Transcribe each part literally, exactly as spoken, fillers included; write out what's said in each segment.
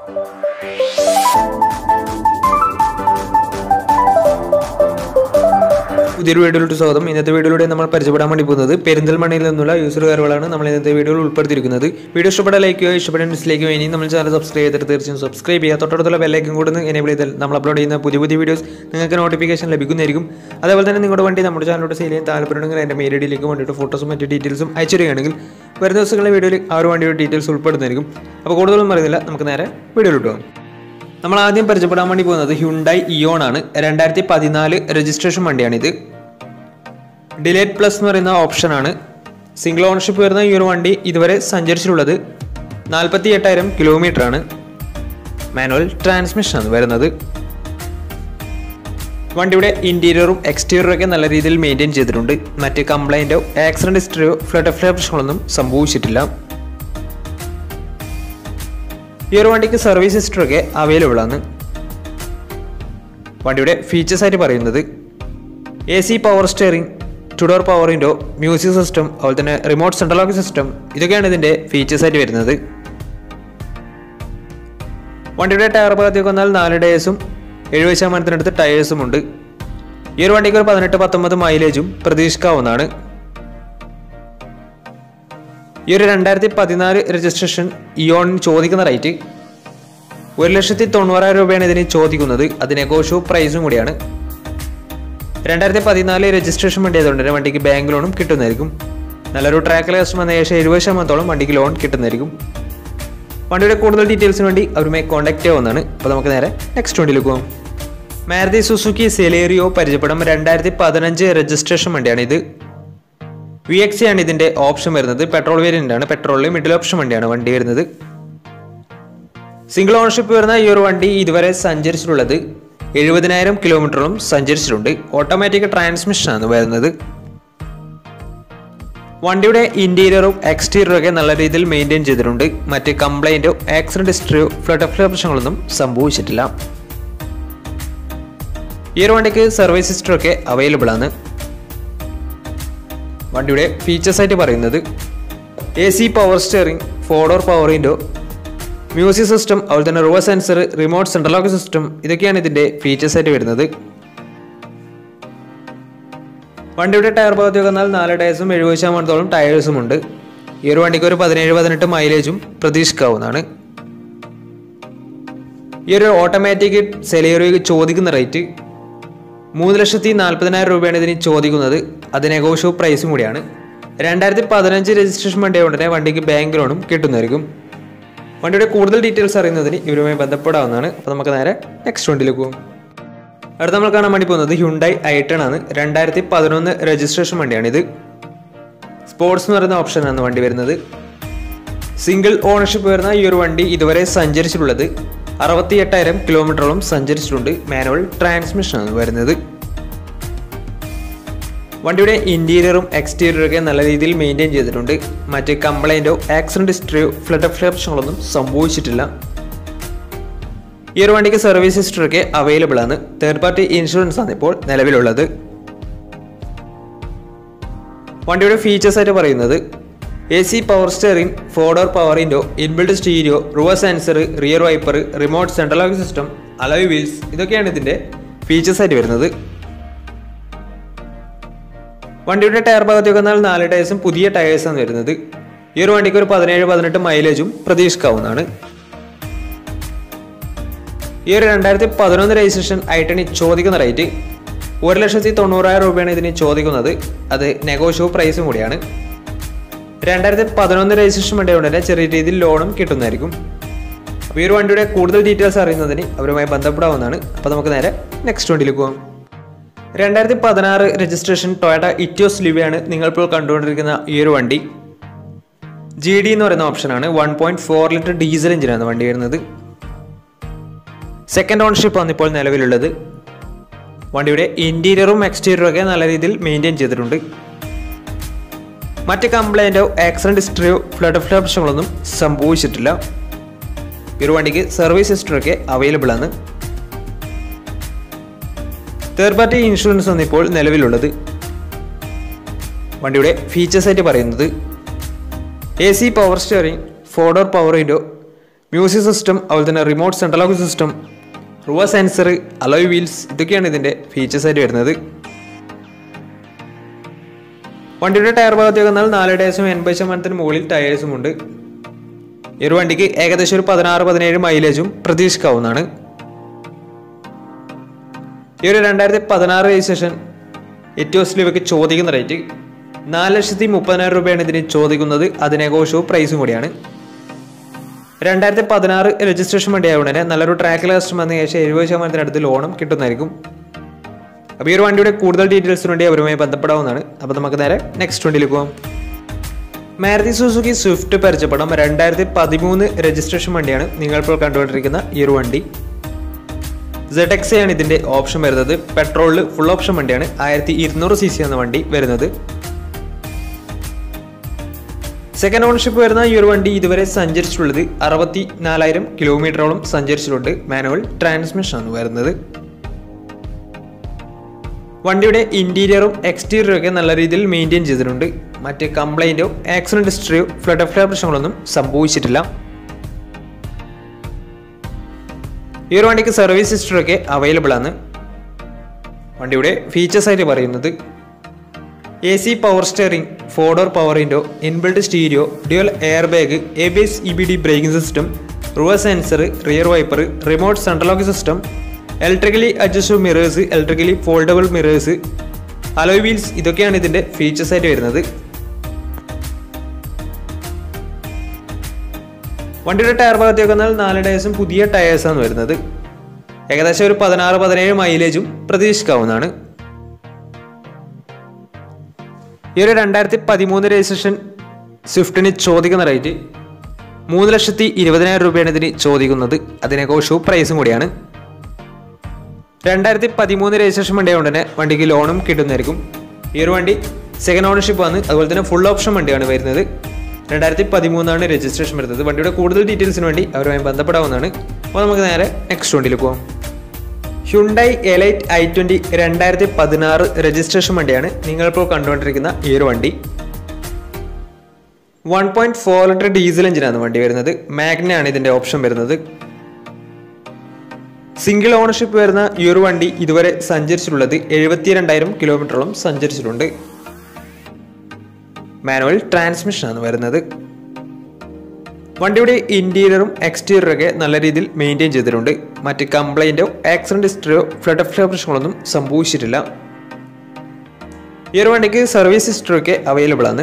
പുതിയൊരു വീഡിയോയിലോട്ട് സ്വാഗതം. ഇന്നത്തെ വീഡിയോയിലൂടെ നമ്മൾ പരിചയപ്പെടാൻ വേണ്ടി പോകുന്നത് പെരിന്തൽമണ്ണയിൽ നിന്നുള്ള യൂസർ കാറുകളാണ് നമ്മൾ ഇന്നത്തെ വീഡിയോയിൽ ഉൾപ്പെടുത്തിയിരിക്കുന്നത്. വീഡിയോ ഇഷ്ടപ്പെട്ടാൽ ലൈക്ക് ചെയ്യുക, ഇഷ്ടപ്പെട്ട ഡിസ്ലൈക്ക് ചെയ്യുക. ഇനി നമ്മൾ ചാനൽ സബ്സ്ക്രൈബ് ചെയ്തിട്ട് തീർച്ചയായും സബ്സ്ക്രൈബ് ചെയ്യുക. തൊട്ടടുത്തുള്ള ബെല്ലൈക്കൻ കൂടെ എനേബിൾ ചെയ്താൽ നമ്മൾ അപ്ലോഡ് ചെയ്യുന്ന പുതിയ പുതിയ വീഡിയോസ് നിങ്ങൾക്ക് നോട്ടിഫിക്കേഷൻ ലഭിക്കുന്നതായിരിക്കും. അതേപോലെ തന്നെ നിങ്ങളുടെ വണ്ടി നമ്മുടെ ചാനലിലോട്ട് സെയിൽ ചെയ്യാൻ താല്പര്യമുണ്ടെങ്കിൽ എൻ്റെ മെയിൽ ഐ ഡിയിലേക്ക് വേണ്ടിയിട്ട് ഫോട്ടോസും മറ്റു ഡീറ്റെയിൽസും അയച്ചു തരികയാണെങ്കിൽ വരുന്ന ദിവസങ്ങളിലെ വീഡിയോയിൽ ആ ഒരു വണ്ടിയുടെ ഡീറ്റെയിൽസ് ഉൾപ്പെടുന്നതായിരിക്കും. അപ്പോൾ കൂടുതലൊന്നും പറയുന്നില്ല, നമുക്ക് നേരെ വീഡിയോയിലോട്ട് പോകാം. നമ്മൾ ആദ്യം പരിചയപ്പെടാൻ വേണ്ടി പോകുന്നത് ഹ്യുണ്ടായി ഇയോൺ ആണ്. രണ്ടായിരത്തി പതിനാല് രജിസ്ട്രേഷൻ വണ്ടിയാണിത്. ഡിലേറ്റ് പ്ലസ് എന്ന് പറയുന്ന ഓപ്ഷനാണ്. സിംഗിൾ ഓണർഷിപ്പ് വരുന്ന ഈ ഒരു വണ്ടി ഇതുവരെ സഞ്ചരിച്ചിട്ടുള്ളത് നാൽപ്പത്തി എട്ടായിരം കിലോമീറ്റർ ആണ്. മാനുവൽ ട്രാൻസ്മിഷനാണ് വരുന്നത്. വണ്ടിയുടെ ഇന്റീരിയറും എക്സ്റ്റീരിയറും ഒക്കെ നല്ല രീതിയിൽ മെയിൻറ്റെയിൻ ചെയ്തിട്ടുണ്ട്. മറ്റ് കംപ്ലൈൻറ്റോ ആക്സിഡന്റ് ഹിസ്റ്ററിയോ ഫ്ലഡ് ഓഫ് പ്രശ്നങ്ങളൊന്നും സംഭവിച്ചിട്ടില്ല. ഈ ഒരു വണ്ടിക്ക് സർവീസ് ഹിസ്റ്ററി ഒക്കെ അവൈലബിൾ ആണ്. വണ്ടിയുടെ ഫീച്ചേഴ്സ് ആയിട്ട് പറയുന്നത് A C power steering, two door power window, music system, അതുപോലെ തന്നെ റിമോട്ട് സെൻട്രൽ ലോക്ക് സിസ്റ്റം, ഇതൊക്കെയാണ് ഇതിൻ്റെ ഫീച്ചേഴ്സ് ആയിട്ട് വരുന്നത്. വണ്ടിയുടെ ടയർ ഭാഗത്തേക്ക് വന്നാൽ നാല് ടയേഴ്സും എഴുപത് ശതമാനത്തിനടുത്ത് ടയേഴ്സും ഉണ്ട്. ഈ ഒരു വണ്ടിക്ക് ഒരു പതിനെട്ട് പത്തൊമ്പത് മൈലേജും പ്രതീക്ഷിക്കാവുന്നതാണ്. ഈ ഒരു രണ്ടായിരത്തി പതിനാല് രജിസ്ട്രേഷൻ ഇയോണിന് ചോദിക്കുന്ന റേറ്റ് ഒരു ലക്ഷത്തി തൊണ്ണൂറായിരം രൂപയാണ് ഇതിന് ചോദിക്കുന്നത്. അത് നെഗോഷ്യബിൾ പ്രൈസും കൂടിയാണ്. രണ്ടായിരത്തി പതിനാല് രജിസ്ട്രേഷൻ വണ്ടി ആയതുകൊണ്ട് തന്നെ വണ്ടിക്ക് ബാങ്ക് ലോണും കിട്ടുന്നതായിരിക്കും. നല്ലൊരു ട്രാക്കിൽ കസ്റ്റമർ വന്ന ഏകദേശം എഴുപത് ശതമാനത്തോളം വണ്ടിക്ക് ലോൺ കിട്ടുന്നതായിരിക്കും. വണ്ടിയുടെ കൂടുതൽ ഡീറ്റെയിൽസിന് വേണ്ടി അവരുമായി കോൺടാക്ട് ചെയ്യാവുന്നതാണ്. അപ്പോൾ നമുക്ക് നേരെ നെക്സ്റ്റ് വണ്ടിയിലേക്ക് പോകാം. മാരുതി സുസുക്കി സെലേറിയോ പരിചയപ്പെടാം. രണ്ടായിരത്തി പതിനഞ്ച് രജിസ്ട്രേഷൻ വണ്ടിയാണ് ഇത്. വി എക്സ് ആണ് ഇതിൻ്റെ ഓപ്ഷൻ വരുന്നത്. പെട്രോൾ വേരിയൻ്റ് ആണ്. പെട്രോളിൽ മിഡിൽ ഓപ്ഷൻ വണ്ടിയാണ് വണ്ടി വരുന്നത്. സിംഗിൾ ഓണർഷിപ്പ് വരുന്ന ഈ ഒരു വണ്ടി ഇതുവരെ സഞ്ചരിച്ചിട്ടുള്ളത് എഴുപതിനായിരം കിലോമീറ്ററും സഞ്ചരിച്ചിട്ടുണ്ട്. ഓട്ടോമാറ്റിക് ട്രാൻസ്മിഷനാണ് വരുന്നത്. വണ്ടിയുടെ ഇന്റീരിയറും എക്സ്റ്റീരിയറും ഒക്കെ നല്ല രീതിയിൽ മെയിൻറ്റെയിൻ ചെയ്തിട്ടുണ്ട്. മറ്റ് കംപ്ലൈൻറ്റോ ആക്സിഡന്റ് ഹിസ്റ്ററിയോ ഫ്ലഡ് ഓഫ് പ്രശ്നങ്ങളൊന്നും സംഭവിച്ചിട്ടില്ല. ഈ ഒരു വണ്ടിക്ക് സർവീസ് ഹിസ്റ്ററി ഒക്കെ അവൈലബിൾ ആണ്. വണ്ടിയുടെ ഫീച്ചേഴ്സ് ആയിട്ട് പറയുന്നത് A C power steering, four door power window, music system, അതുപോലെ തന്നെ reverse sensor, remote central lock system, ഇതൊക്കെയാണ് ഇതിൻ്റെ ഫീച്ചേഴ്സ് ആയിട്ട് വരുന്നത്. വണ്ടിയുടെ ടയർ ഭാഗത്തേക്ക് വന്നാൽ നാല് ടയേഴ്സും എഴുപത് ശതമാനത്തോളം ടയേഴ്സും ഉണ്ട്. ഈ ഒരു വണ്ടിക്ക് ഒരു പതിനേഴ് പതിനെട്ട് മൈലേജും പ്രതീക്ഷിക്കാവുന്നതാണ്. ഈ ഒരു ഓട്ടോമാറ്റിക് സെലേറിയോയ്ക്ക് ചോദിക്കുന്ന റേറ്റ് മൂന്ന് ലക്ഷത്തി നാൽപ്പതിനായിരം രൂപയാണ് ഇതിന് ചോദിക്കുന്നത്. അത് നെഗോഷ്യബിൾ പ്രൈസും കൂടിയാണ്. രണ്ടായിരത്തി പതിനഞ്ച് രജിസ്ട്രേഷൻ വണ്ടി ആയതുകൊണ്ട് തന്നെ വണ്ടിക്ക് ബാങ്ക് ലോണും കിട്ടുന്നതായിരിക്കും. വണ്ടിയുടെ കൂടുതൽ ഡീറ്റെയിൽസ് അറിയുന്നതിന് ഇവരുമായി ബന്ധപ്പെടാവുന്നതാണ്. അപ്പോൾ നമുക്ക് നേരെ നെക്സ്റ്റ് വണ്ടിയിലേക്ക് പോകും. അടുത്ത നമ്മൾ കാണാൻ വേണ്ടി പോകുന്നത് ഹ്യുണ്ടായി ഐ ടെൻ ആണ്. രണ്ടായിരത്തി പതിനൊന്ന് രജിസ്ട്രേഷൻ വണ്ടിയാണിത്. സ്പോർട്സ് എന്ന് പറയുന്ന ഓപ്ഷനാണ് വണ്ടി വരുന്നത്. സിംഗിൾ ഓണർഷിപ്പ് വരുന്ന ഈ ഒരു വണ്ടി ഇതുവരെ സഞ്ചരിച്ചിട്ടുള്ളത് അറുപത്തി എട്ടായിരം കിലോമീറ്ററോളം സഞ്ചരിച്ചിട്ടുണ്ട്. മാനുവൽ ട്രാൻസ്മിഷനാണ് വരുന്നത്. വണ്ടിയുടെ ഇന്റീരിയറും എക്സ്റ്റീരിയറും ഒക്കെ നല്ല രീതിയിൽ മെയിൻറ്റെയിൻ ചെയ്തിട്ടുണ്ട്. മറ്റ് കംപ്ലൈൻറ്റോ ആക്സിഡന്റ് ഹിസ്റ്ററിയോ ഫ്ലഡ് ഓഫ് പ്രശ്നങ്ങളൊന്നും സംഭവിച്ചിട്ടില്ല. ഈ ഒരു വണ്ടിക്ക് സർവീസ് ഹിസ്റ്ററി ഒക്കെ അവൈലബിൾ ആണ്. തേർഡ് പാർട്ടി ഇൻഷുറൻസ് ആണ് ഇപ്പോൾ നിലവിലുള്ളത്. വണ്ടിയുടെ ഫീച്ചേഴ്സ് ആയിട്ട് പറയുന്നത് A C power steering, four door power window, inbuilt stereo, reverse sensor, rear wiper, remote central lock system, alloy wheels, ഇതൊക്കെയാണ് ഇതിൻ്റെ ഫീച്ചേഴ്സ് ആയിട്ട് വരുന്നത്. വണ്ടിയുടെ ടയർ ഭാഗത്തേക്ക് വന്നാൽ നാല് ടയേഴ്സും പുതിയ ടയേഴ്സാണ് വരുന്നത്. ഈ ഒരു വണ്ടിക്ക് ഒരു പതിനേഴ് പതിനെട്ട് മൈലേജും പ്രതീക്ഷിക്കാവുന്നതാണ്. ഈ ഒരു രണ്ടായിരത്തി പതിനൊന്ന് രജിസ്ട്രേഷൻ ഐ ടെൻ ചോദിക്കുന്ന റേറ്റ് ഒരു ലക്ഷത്തി തൊണ്ണൂറായിരം രൂപയാണ് ഇതിന് ചോദിക്കുന്നത്. അത് നെഗോഷ്യബിൾ പ്രൈസും കൂടിയാണ്. രണ്ടായിരത്തി പതിനൊന്ന് രജിസ്ട്രേഷൻ വണ്ടി കൊണ്ട് തന്നെ ചെറിയ രീതിയിൽ ലോണും കിട്ടുന്നതായിരിക്കും. അപ്പോൾ ഈ ഒരു വണ്ടിയുടെ കൂടുതൽ ഡീറ്റെയിൽസ് അറിയുന്നതിന് അവരുമായി ബന്ധപ്പെടാവുന്നതാണ്. അപ്പോൾ നമുക്ക് നേരെ നെക്സ്റ്റ് വണ്ടിയിലേക്ക് പോകാം. രണ്ടായിരത്തി പതിനാറ് രജിസ്ട്രേഷൻ ടൊയോട്ട ഇറ്റിയോസ് ലിവയാണ് നിങ്ങളിപ്പോൾ കണ്ടുകൊണ്ടിരിക്കുന്ന ഈ ഒരു വണ്ടി. ജി ഡി എന്ന് പറയുന്ന ഓപ്ഷനാണ്. One point four litre diesel എഞ്ചിനാണ് വണ്ടി വരുന്നത്. സെക്കൻഡ് ഓണർഷിപ്പ് ആണ് ഇപ്പോൾ നിലവിലുള്ളത്. വണ്ടിയുടെ ഇന്റീരിയറും എക്സ്റ്റീരിയറും ഒക്കെ നല്ല രീതിയിൽ മെയിൻറ്റെയിൻ ചെയ്തിട്ടുണ്ട്. മറ്റ് കംപ്ലൈൻറ്റോ ആക്സിഡന്റ് ഹിസ്റ്ററിയോ ഫ്ലഡ് ഓഫ് പ്രശ്നങ്ങളൊന്നും സംഭവിച്ചിട്ടില്ല. ഈ ഒരു വണ്ടിക്ക് സർവീസ് ഹിസ്റ്ററി ഒക്കെ അവൈലബിൾ ആണ്. തേർഡ് പാർട്ടി ഇൻഷുറൻസ് ആണ് ഇപ്പോൾ നിലവിലുള്ളത്. വണ്ടിയുടെ ഫീച്ചേഴ്സ് ആയിട്ട് പറയുന്നത് A C power steering, four door power window, music system, അതുപോലെ തന്നെ remote central lock system, reverse sensor, alloy wheels, ഇതൊക്കെയാണ് ഇതിൻ്റെ ഫീച്ചേഴ്സ് ആയിട്ട് വരുന്നത്. വണ്ടിയുടെ ടയർ ഭാഗത്തേക്ക് വന്നാൽ നാല് ടയേഴ്സും എൺപത് ശതമാനത്തിന് മുകളിൽ ടയേഴ്സും ഉണ്ട്. ഈ ഒരു വണ്ടിക്ക് ഏകദേശം ഒരു പതിനാറ് പതിനേഴ് മൈലേജും പ്രതീക്ഷിക്കാവുന്നതാണ്. ഈ ഒരു രണ്ടായിരത്തി പതിനാറ് രജിസ്ട്രേഷൻ എറ്റിയോസിൽ ഇവയ്ക്ക് ചോദിക്കുന്ന റേറ്റ് നാല് ലക്ഷത്തി മുപ്പതിനായിരം രൂപയാണ് ഇതിന് ചോദിക്കുന്നത്. അതിനേകോശവും പ്രൈസും കൂടിയാണ്. രണ്ടായിരത്തി പതിനാറ് രജിസ്ട്രേഷൻ വണ്ടി ആയതുകൊണ്ട് തന്നെ നല്ലൊരു ട്രാക്കിൽ കസ്റ്റമർ വന്ന ശേഷം എഴുപത് ശതമാനത്തിനടുത്ത് ലോണും കിട്ടുന്നതായിരിക്കും. അപ്പോൾ ഈ ഒരു വണ്ടിയുടെ കൂടുതൽ ഡീറ്റെയിൽസിന് വേണ്ടി അവരുമായി ബന്ധപ്പെടാവുന്നതാണ്. അപ്പോൾ നമുക്ക് നേരെ നെക്സ്റ്റ് വണ്ടിയിലേക്ക് പോകാം. മാരുതി സുസുക്കി സ്വിഫ്റ്റ് പരിചയപ്പെടാം. രണ്ടായിരത്തി പതിമൂന്ന് രജിസ്ട്രേഷൻ വണ്ടിയാണ് നിങ്ങളിപ്പോൾ കണ്ടുകൊണ്ടിരിക്കുന്ന ഈ ഒരു വണ്ടി. സെഡ് എക്സ് ആണ് ഇതിൻ്റെ ഓപ്ഷൻ വരുന്നത്. പെട്രോളിൽ ഫുൾ ഓപ്ഷൻ വണ്ടിയാണ്. ആയിരത്തി ഇരുന്നൂറ് സി സി എന്ന വണ്ടി വരുന്നത്. സെക്കൻഡ് ഓണർഷിപ്പ് വരുന്ന ഈ ഒരു വണ്ടി ഇതുവരെ സഞ്ചരിച്ചിട്ടുള്ളത് അറുപത്തി നാലായിരം കിലോമീറ്ററോളം സഞ്ചരിച്ചിട്ടുണ്ട്. മാനുവൽ ട്രാൻസ്മിഷൻ ആണ് വരുന്നത്. വണ്ടിയുടെ ഇന്റീരിയറും എക്സ്റ്റീരിയറും ഒക്കെ നല്ല രീതിയിൽ മെയിൻറ്റെയിൻ ചെയ്തിട്ടുണ്ട്. മറ്റ് കംപ്ലൈൻറ്റോ ആക്സിഡന്റ് ഹിസ്റ്ററിയോ ഫ്ലഡ് ഓഫ് പ്രശ്നങ്ങളൊന്നും സംഭവിച്ചിട്ടില്ല. ഈ ഒരു വണ്ടിക്ക് സർവീസ് ഹിസ്റ്ററി ഒക്കെ അവൈലബിൾ ആണ്. വണ്ടിയുടെ ഫീച്ചേഴ്സ് ആയിട്ട് പറയുന്നത് A C power steering, four door power window, inbuilt stereo, dual air bag, A B S E B D braking system, reverse sensor, rear wiper, remote central lock system, electrically adjustable mirrors, electrically foldable mirrors, alloy wheels, ഇതൊക്കെയാണ് ഇതിൻ്റെ features ആയിട്ട് വരുന്നത്. വണ്ടിയുടെ tyre ഭാഗത്തേക്ക് വന്നാൽ നാല് ടയേഴ്സും പുതിയ ടയേഴ്സാണ് വരുന്നത്. ഏകദേശം ഒരു പതിനാറ് പതിനേഴ് മൈലേജും പ്രതീക്ഷിക്കാവുന്നതാണ്. ഈ ഒരു രണ്ടായിരത്തി പതിമൂന്ന് രജിസ്ട്രേഷൻ സ്വിഫ്റ്റിന് ചോദിക്കുന്ന റേറ്റ് മൂന്ന് ലക്ഷത്തി ഇരുപതിനായിരം രൂപയാണ് ഇതിന് ചോദിക്കുന്നത്. അതിനേക്കോശവും പ്രൈസും കൂടിയാണ്. രണ്ടായിരത്തി പതിമൂന്ന് രജിസ്ട്രേഷൻ വണ്ടി ആയതുകൊണ്ട് തന്നെ വണ്ടിക്ക് ലോണും കിട്ടുന്നതായിരിക്കും. ഈ ഒരു വണ്ടി സെക്കൻഡ് ഓണർഷിപ്പ് ആണ്. അതുപോലെ തന്നെ ഫുൾ ഓപ്ഷൻ വണ്ടിയാണ് വരുന്നത്. രണ്ടായിരത്തി പതിമൂന്നാണ് രജിസ്ട്രേഷൻ വരുന്നത്. വണ്ടിയുടെ കൂടുതൽ ഡീറ്റെയിൽസിന് വേണ്ടി അവരുമായി ബന്ധപ്പെടാവുന്നതാണ്. അപ്പോൾ നമുക്ക് നേരെ നെക്സ്റ്റ് വണ്ടിയിൽ പോകാം. ഹ്യുണ്ടായി എലൈറ്റ് ഐ ട്വൻ്റി രണ്ടായിരത്തി പതിനാറ് രജിസ്ട്രേഷൻ വണ്ടിയാണ് നിങ്ങളിപ്പോൾ കണ്ടുകൊണ്ടിരിക്കുന്ന ഈ ഒരു വണ്ടി. One point four litre diesel എഞ്ചിനാണ് വണ്ടി വരുന്നത്. മാഗ്നയാണ് ഇതിൻ്റെ ഓപ്ഷൻ വരുന്നത്. സിംഗിൾ ഓണർഷിപ്പ് വരുന്ന ഈ ഒരു വണ്ടി ഇതുവരെ സഞ്ചരിച്ചിട്ടുള്ളത് എഴുപത്തി രണ്ടായിരം കിലോമീറ്ററോളം സഞ്ചരിച്ചിട്ടുണ്ട്. മാനുവൽ ട്രാൻസ്മിഷനാണ് വരുന്നത്. വണ്ടിയുടെ ഇന്റീരിയറും എക്സ്റ്റീരിയറും ഒക്കെ നല്ല രീതിയിൽ മെയിൻറ്റെയിൻ ചെയ്തിട്ടുണ്ട്. മറ്റ് കംപ്ലൈൻറ്റോ ആക്സിഡന്റ് ഹിസ്റ്ററിയോ ഫ്ലഡ് ഓഫ് പ്രശ്നങ്ങളൊന്നും സംഭവിച്ചിട്ടില്ല. ഈ ഒരു വണ്ടിക്ക് സർവീസ് ഹിസ്റ്ററി ഒക്കെ അവൈലബിൾ ആണ്.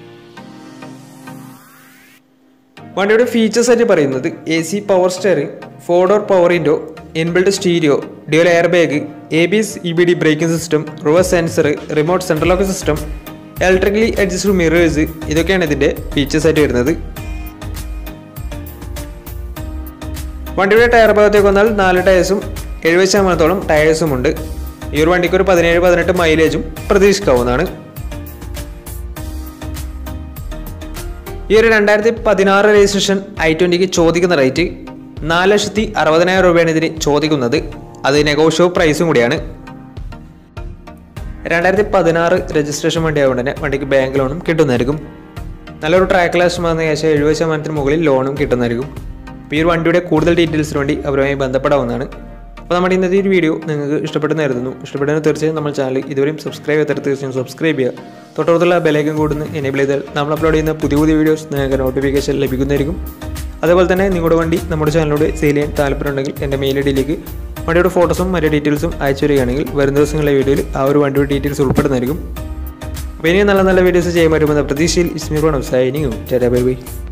വണ്ടിയുടെ ഫീച്ചേഴ്സ് ആയിട്ട് പറയുന്നത് A C power steering, four door power window, inbuilt stereo, dual air bag, A B S E B D braking system, reverse sensor, remote central lock system, electrically adjustable mirrors, ഇതൊക്കെയാണ് ഇതിൻ്റെ features ആയിട്ട് വരുന്നത്. വണ്ടിയുടെ tyre ഭാഗത്തേക്ക് വന്നാൽ നാല് ടയേഴ്സും എഴുപത് ശതമാനത്തോളം ടയേഴ്സും ഉണ്ട്. ഈ ഒരു വണ്ടിക്ക് ഒരു പതിനേഴ് പതിനെട്ട് മൈലേജും പ്രതീക്ഷിക്കാവുന്നതാണ്. ഈ ഒരു രണ്ടായിരത്തി പതിനാറ് രജിസ്ട്രേഷൻ ഐ ട്വൻ്റിക്ക് ചോദിക്കുന്ന റേറ്റ് നാല് ലക്ഷത്തി അറുപതിനായിരം രൂപയാണ് ഇതിന് ചോദിക്കുന്നത്. അത് നെഗോഷ്യബിൾ പ്രൈസും കൂടിയാണ്. രണ്ടായിരത്തി പതിനാറ് രജിസ്ട്രേഷൻ വണ്ടി ആയതുകൊണ്ട് തന്നെ വണ്ടിക്ക് ബാങ്ക് ലോണും കിട്ടുന്നതായിരിക്കും. നല്ലൊരു ട്രാക്ക് ലാസ്റ്റ് വന്ന ശേഷം എഴുപത് ശതമാനത്തിന് മുകളിൽ ലോണും കിട്ടുന്നതായിരിക്കും. അപ്പോൾ ഈ ഒരു വണ്ടിയുടെ കൂടുതൽ ഡീറ്റെയിൽസിന് വേണ്ടി അവരുമായി ബന്ധപ്പെടാവുന്നതാണ്. അപ്പോൾ നമ്മുടെ ഇന്നത്തെ ഒരു വീഡിയോ നിങ്ങൾക്ക് ഇഷ്ടപ്പെടുന്നതായിരുന്നു. ഇഷ്ടപ്പെടുന്ന തീർച്ചയായും നമ്മൾ ചാനൽ ഇതുവരെയും സബ്സ്ക്രൈബ് ചെയ്തിട്ട് തീർച്ചയായും സബ്സ്ക്രൈബ് ചെയ്യുക. തൊട്ടടുത്തുള്ള ബെലൈക്കൻ കൂടുന്ന എനേബിൾ ചെയ്താൽ നമ്മൾ അപ്ലോഡ് ചെയ്യുന്ന പുതിയ പുതിയ വീഡിയോസ് നിങ്ങൾക്ക് നോട്ടിഫിക്കേഷൻ ലഭിക്കുന്നതായിരിക്കും. അതേപോലെ തന്നെ നിങ്ങളുടെ വണ്ടി നമ്മുടെ ചാനലിലൂടെ സെയിൽ ചെയ്യാൻ താല്പര്യമുണ്ടെങ്കിൽ എൻ്റെ മെയിൽ ഐ ഡിയിലേക്ക് വണ്ടിയുടെ ഫോട്ടോസും മറ്റു ഡീറ്റെയിൽസും അയച്ചു വരികയാണെങ്കിൽ വരും ദിവസങ്ങളിലെ വീഡിയോയിൽ ആ ഒരു വണ്ടിയുടെ ഡീറ്റെയിൽസ് ഉൾപ്പെടുന്നതായിരിക്കും. അപ്പോൾ ഇനിയും നല്ല നല്ല വീഡിയോസ് ചെയ്യാൻ പറ്റുമെന്ന പ്രതീക്ഷയിൽ Ismeer signing tata bye by.